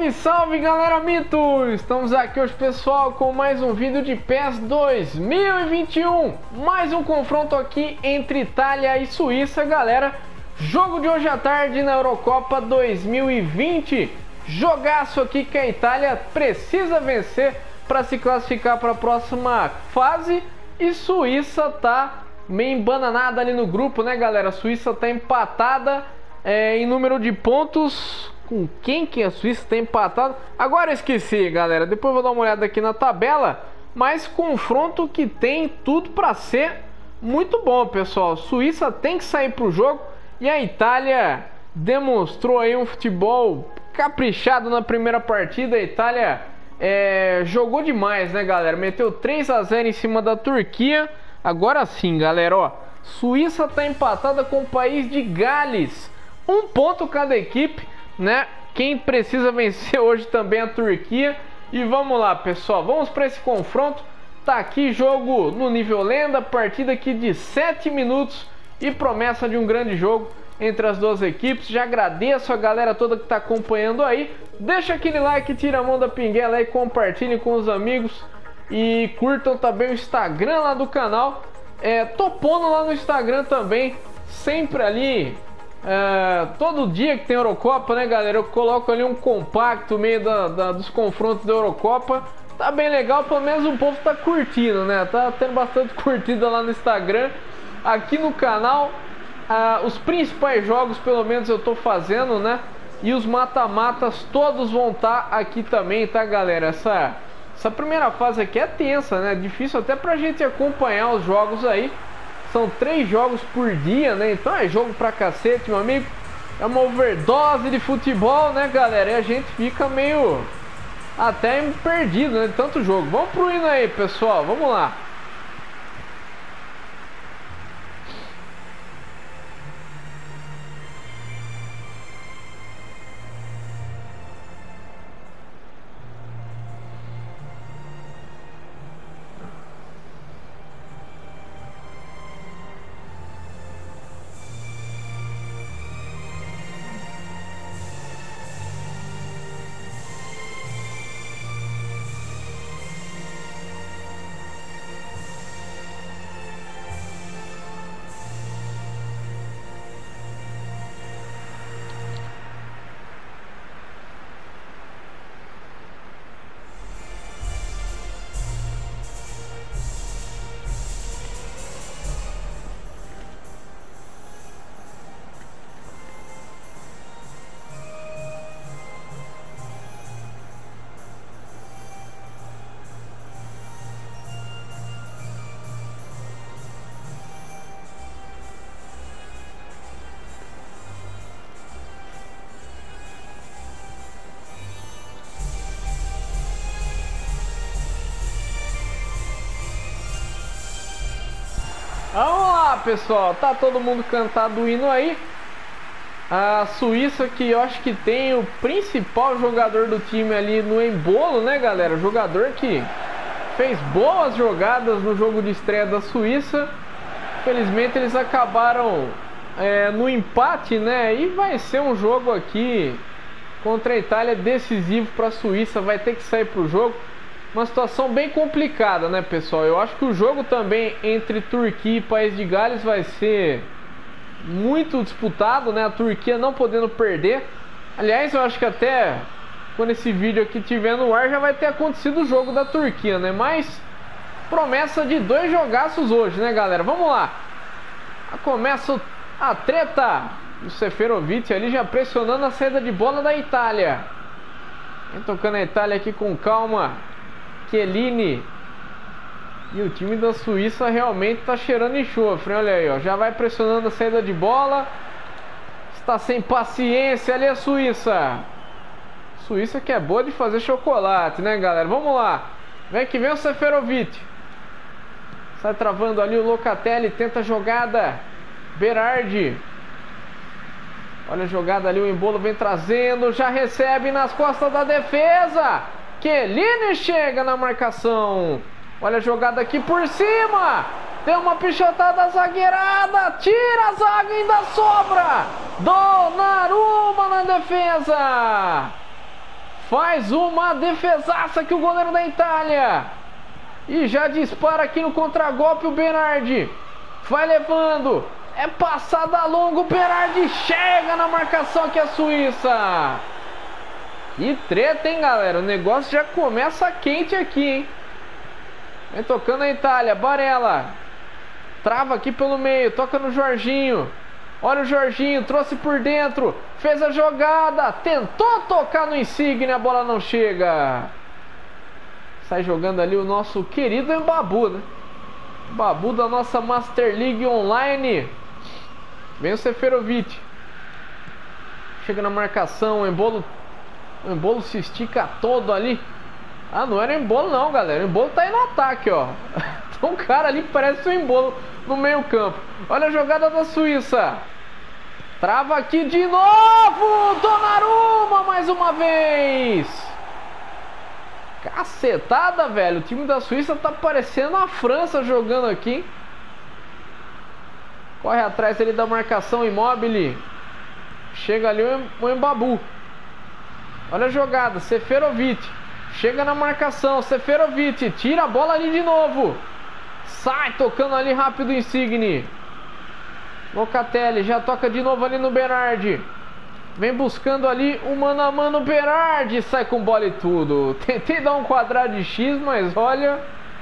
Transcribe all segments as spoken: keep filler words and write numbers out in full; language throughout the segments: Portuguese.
Salve, salve galera mito! Estamos aqui hoje, pessoal, com mais um vídeo de PES dois mil e vinte e um. Mais um confronto aqui entre Itália e Suíça, galera. Jogo de hoje à tarde na Eurocopa dois mil e vinte. Jogaço aqui que a Itália precisa vencer para se classificar para a próxima fase. E Suíça tá meio embananada ali no grupo, né, galera? A Suíça tá empatada é, em número de pontos. Com quem que a Suíça está empatado? Agora eu esqueci, galera. Depois eu vou dar uma olhada aqui na tabela. Mas confronto que tem tudo para ser muito bom, pessoal. A Suíça tem que sair pro jogo. E a Itália demonstrou aí um futebol caprichado na primeira partida. A Itália é, jogou demais, né, galera? Meteu três a zero em cima da Turquia. Agora sim, galera, ó. Suíça está empatada com o país de Gales. Um ponto cada equipe, né? Quem precisa vencer hoje também é a Turquia. E vamos lá, pessoal, vamos para esse confronto. Tá aqui jogo no nível lenda, partida aqui de sete minutos e promessa de um grande jogo entre as duas equipes. Já agradeço a galera toda que tá acompanhando aí. Deixa aquele like, tira a mão da pinguela aí, compartilhe com os amigos e curtam também o Instagram lá do canal. É, tô pondo lá no Instagram também, sempre ali. É, todo dia que tem Eurocopa, né, galera, eu coloco ali um compacto meio da, da, dos confrontos da Eurocopa. Tá bem legal, pelo menos o povo tá curtindo, né? Tá tendo bastante curtida lá no Instagram. Aqui no canal, ah, os principais jogos, pelo menos eu tô fazendo, né? E os mata-matas todos vão estar tá aqui também, tá, galera? Essa, essa primeira fase aqui é tensa, né? Difícil até pra gente acompanhar os jogos aí. São três jogos por dia, né? Então é jogo pra cacete, meu amigo. É uma overdose de futebol, né, galera? E a gente fica meio até perdido, né? De tanto jogo. Vamos pro hino aí, pessoal. Vamos lá. Vamos lá, pessoal, tá todo mundo cantado o hino aí. A Suíça, que eu acho que tem o principal jogador do time ali no Embolo, né, galera? O jogador que fez boas jogadas no jogo de estreia da Suíça. Infelizmente eles acabaram é, no empate, né? E vai ser um jogo aqui contra a Itália decisivo para a Suíça. Vai ter que sair pro jogo. Uma situação bem complicada, né, pessoal? Eu acho que o jogo também entre Turquia e País de Gales vai ser muito disputado, né? A Turquia não podendo perder. Aliás, eu acho que até quando esse vídeo aqui estiver no ar já vai ter acontecido o jogo da Turquia, né? Mas promessa de dois jogaços hoje, né, galera? Vamos lá. Começa a treta. O Seferovic ali já pressionando a saída de bola da Itália. Vem tocando a Itália aqui com calma. Chiellini. E o time da Suíça realmente tá cheirando enxofre, olha aí, ó. Já vai pressionando a saída de bola. Está sem paciência ali a Suíça. Suíça que é boa de fazer chocolate, né, galera? Vamos lá. Vem que vem o Seferovic. Sai travando ali o Locatelli. Tenta a jogada. Berardi. Olha a jogada ali, o Embolo vem trazendo. Já recebe nas costas da defesa. Chiellini chega na marcação. Olha a jogada aqui por cima. Tem uma pichotada zagueirada. Tira a zaga e ainda sobra. Donnarumma na defesa. Faz uma defesaça aqui o goleiro da Itália. E já dispara aqui no contragolpe o Berardi. Vai levando. É passada longa, o Berardi chega na marcação aqui a Suíça. Que treta, hein, galera? O negócio já começa quente aqui, hein? Vem tocando a Itália, Barella. Trava aqui pelo meio, toca no Jorginho. Olha o Jorginho, trouxe por dentro. Fez a jogada, tentou tocar no Insigne, a bola não chega. Sai jogando ali o nosso querido Mbabu, né? Mbabu da nossa Master League Online. Vem o Seferovic. Chega na marcação, o Embolo, o Embolo se estica todo ali. Ah, não era Embolo não, galera. O Embolo tá aí no ataque, ó. Então um cara ali que parece um Embolo no meio campo. Olha a jogada da Suíça. Trava aqui de novo. Donnarumma mais uma vez. Cacetada, velho. O time da Suíça tá parecendo a França jogando aqui. Corre atrás ali da marcação, Immobile. Chega ali o Mbabu. Olha a jogada, Seferovic. Chega na marcação, Seferovic. Tira a bola ali de novo. Sai tocando ali rápido o Insigne. Locatelli já toca de novo ali no Berardi. Vem buscando ali o mano a mano Berardi. Sai com bola e tudo. Tentei dar um quadrado de X, mas olha,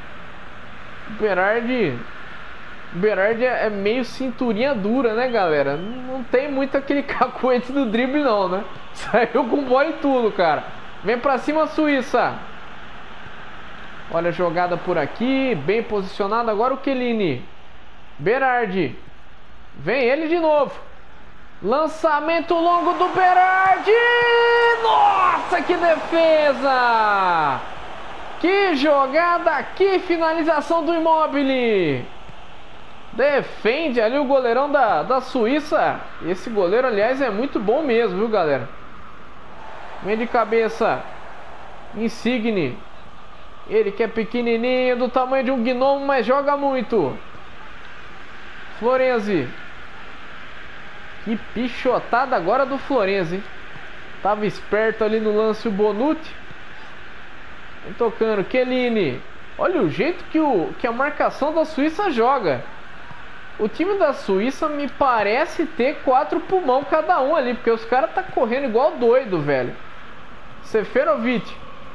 Berardi Berardi é meio cinturinha dura, né, galera? Não tem muito aquele cacuete do drible não, né? Saiu com bola e tudo, cara. Vem pra cima a Suíça. Olha a jogada por aqui. Bem posicionado agora o Chiellini. Berardi. Vem ele de novo. Lançamento longo do Berardi. Nossa, que defesa! Que jogada, que finalização do Immobile. Defende ali o goleirão da, da Suíça. Esse goleiro, aliás, é muito bom mesmo, viu, galera? Vem de cabeça Insigne. Ele que é pequenininho, do tamanho de um gnomo, mas joga muito. Florenzi. Que pichotada agora do Florenzi. Tava esperto ali no lance o Bonucci. Vem tocando, Chiellini. Olha o jeito que, o, que a marcação da Suíça joga. O time da Suíça me parece ter quatro pulmão cada um ali, porque os caras tá correndo igual doido, velho. Seferovic.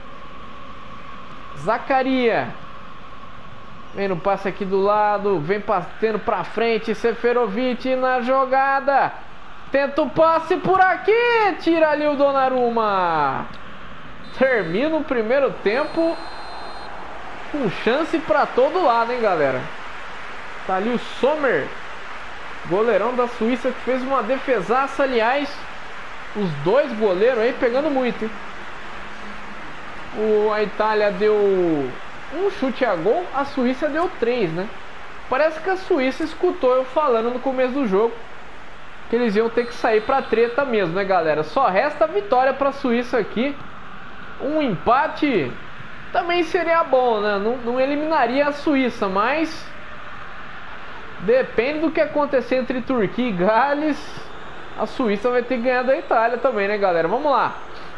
Zaccaria. Vem no passe aqui do lado. Vem batendo pra frente. Seferovic na jogada. Tenta o passe por aqui. Tira ali o Donnarumma. Termina o primeiro tempo com chance pra todo lado, hein, galera. Tá ali o Sommer, goleirão da Suíça, que fez uma defesaça. Aliás, os dois goleiros aí pegando muito, hein? O, a Itália deu um chute a gol, a Suíça deu três, né? Parece que a Suíça escutou eu falando no começo do jogo que eles iam ter que sair pra treta mesmo, né, galera? Só resta a vitória pra Suíça aqui. Um empate também seria bom, né? Não, não eliminaria a Suíça, mas depende do que acontecer entre Turquia e Gales. A Suíça vai ter que ganhar da Itália também, né, galera? Vamos lá.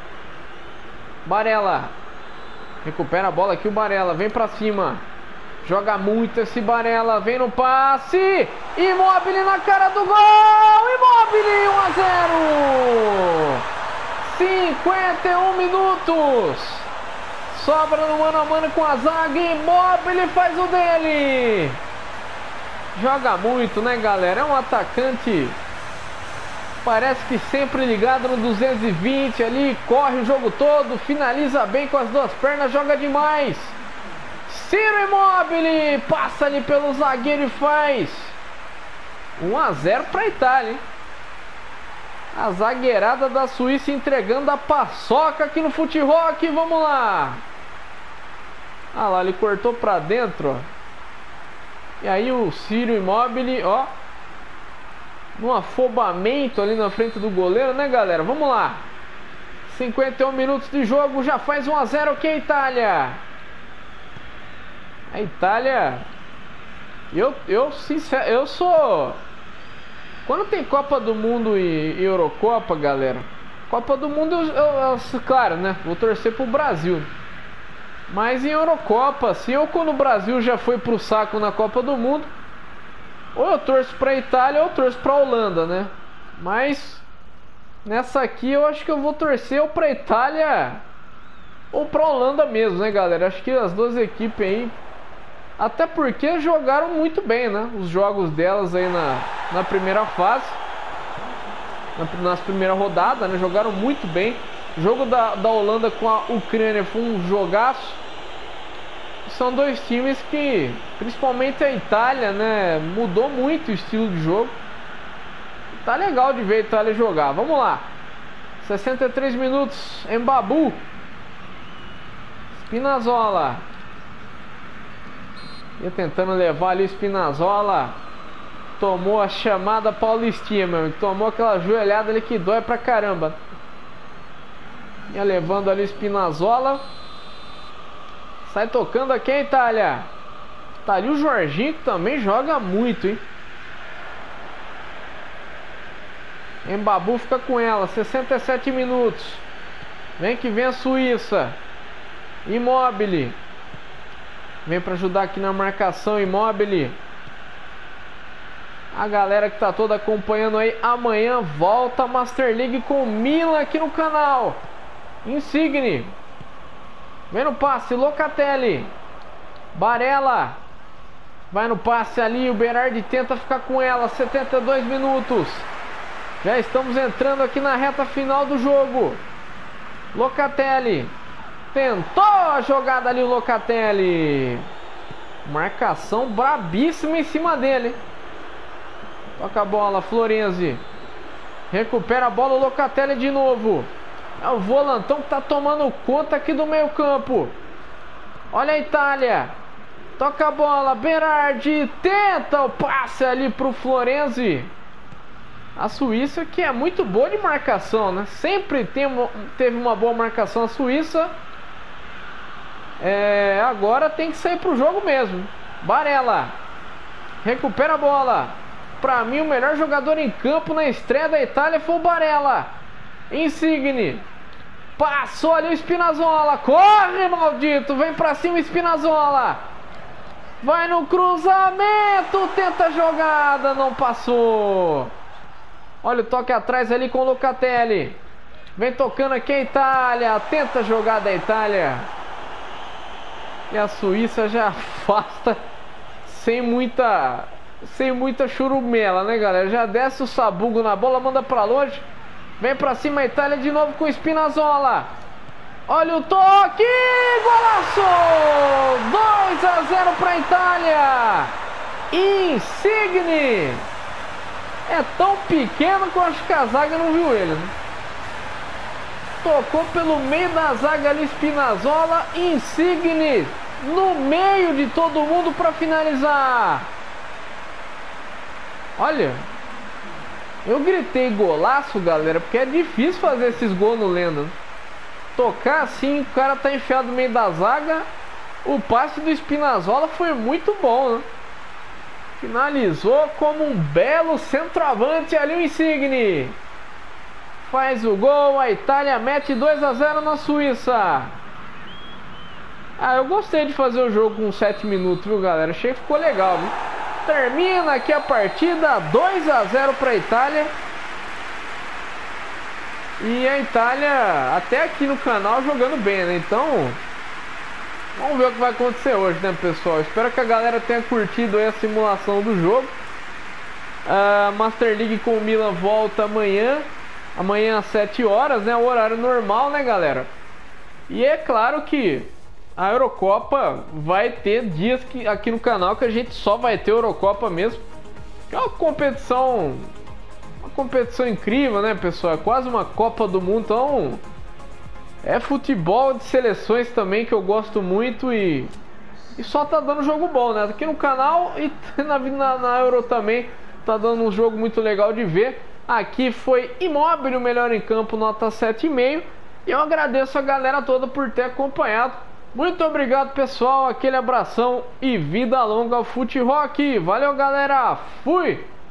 Barella. Recupera a bola aqui o Barella. Vem pra cima. Joga muito esse Barella. Vem no passe. Immobile na cara do gol. Immobile, um a zero. cinquenta e um minutos. Sobra no mano a mano com a zaga. Immobile faz o dele. Joga muito, né, galera? É um atacante, parece que sempre ligado no duzentos e vinte ali. Corre o jogo todo, finaliza bem com as duas pernas, joga demais. Ciro Immobile passa ali pelo zagueiro e faz um a zero para a Itália, hein? A zagueirada da Suíça entregando a paçoca aqui no Fute-Rock. Vamos lá. Ah lá, ele cortou para dentro, ó. E aí o Ciro Immobile, ó, no afobamento ali na frente do goleiro, né, galera? Vamos lá. cinquenta e um minutos de jogo, já faz um a zero aqui a Itália. A Itália, eu, eu, sincero, eu sou... Quando tem Copa do Mundo e, e Eurocopa, galera, Copa do Mundo, eu, eu, eu, claro, né? Vou torcer pro Brasil. Mas em Eurocopa, assim, ou quando o Brasil já foi pro saco na Copa do Mundo, ou eu torço pra Itália ou eu torço pra Holanda, né? Mas nessa aqui eu acho que eu vou torcer ou pra Itália ou pra Holanda mesmo, né, galera? Acho que as duas equipes aí, até porque jogaram muito bem, né? Os jogos delas aí na, na primeira fase, na, nas primeiras rodadas, né? Jogaram muito bem. O jogo da, da Holanda com a Ucrânia foi um jogaço. São dois times que, principalmente a Itália, né, mudou muito o estilo de jogo. Tá legal de ver a Itália jogar. Vamos lá. sessenta e três minutos. Mbabu. Spinazzola. Ia tentando levar ali o Spinazzola. Tomou a chamada paulistinha, meu amigo. Tomou aquela joelhada ali que dói pra caramba. Ia levando ali o Spinazzola. Sai tocando aqui a Itália. Tá ali o Jorginho, que também joga muito, hein? Mbabu fica com ela. sessenta e sete minutos. Vem que vem a Suíça. Immobile. Vem pra ajudar aqui na marcação. Immobile. A galera que tá toda acompanhando aí. Amanhã volta a Master League com o Milan aqui no canal. Insigne. Vem no passe, Locatelli. Barella. Vai no passe ali, o Berardi tenta ficar com ela. setenta e dois minutos. Já estamos entrando aqui na reta final do jogo. Locatelli. Tentou a jogada ali o Locatelli. Marcação brabíssima em cima dele. Toca a bola, Florenzi. Recupera a bola, o Locatelli de novo. É o volantão que tá tomando conta aqui do meio campo. Olha a Itália. Toca a bola, Berardi. Tenta o passe ali pro Florenzi. A Suíça, que é muito boa de marcação, né? Sempre tem, teve uma boa marcação a Suíça. É, agora tem que sair pro jogo mesmo. Barella. Recupera a bola. Pra mim o melhor jogador em campo na estreia da Itália foi o Barella. Insigne. Passou ali o Spinazzola. Corre, maldito. Vem pra cima o Spinazzola. Vai no cruzamento. Tenta a jogada. Não passou. Olha o toque atrás ali com o Locatelli. Vem tocando aqui a Itália. Tenta a jogada da Itália. E a Suíça já afasta sem muita sem muita churumela, né, galera? Já desce o sabugo na bola, manda pra longe. Vem pra cima a Itália de novo com o Spinazzola. Olha o toque! Golaço! dois a zero pra Itália. Insigne. É tão pequeno que eu acho que a zaga não viu ele, né? Tocou pelo meio da zaga ali Spinazzola. Insigne no meio de todo mundo para finalizar. Olha, eu gritei golaço, galera, porque é difícil fazer esses gols no Lenda. Tocar assim, o cara tá enfiado no meio da zaga. O passe do Spinazzola foi muito bom, né? Finalizou como um belo centroavante ali o Insigne. Faz o gol, a Itália mete dois a zero na Suíça. Ah, eu gostei de fazer o jogo com sete minutos, viu, galera? Achei que ficou legal, viu? Termina aqui a partida, dois a zero para a Itália. E a Itália, até aqui no canal, jogando bem, né? Então, vamos ver o que vai acontecer hoje, né, pessoal? Espero que a galera tenha curtido aí a simulação do jogo. A Master League com o Milan volta amanhã. Amanhã às sete horas, né? O horário normal, né, galera? E é claro que a Eurocopa vai ter dias que, aqui no canal que a gente só vai ter Eurocopa mesmo. Que é uma competição... Uma competição incrível, né, pessoal? É quase uma Copa do Mundo, então... É futebol de seleções também que eu gosto muito e... E só tá dando jogo bom, né? Aqui no canal e na, na, na Euro também tá dando um jogo muito legal de ver. Aqui foi Immobile o melhor em campo, nota sete vírgula cinco. E eu agradeço a galera toda por ter acompanhado. Muito obrigado, pessoal. Aquele abração e vida longa ao Fute Rock. Valeu, galera. Fui!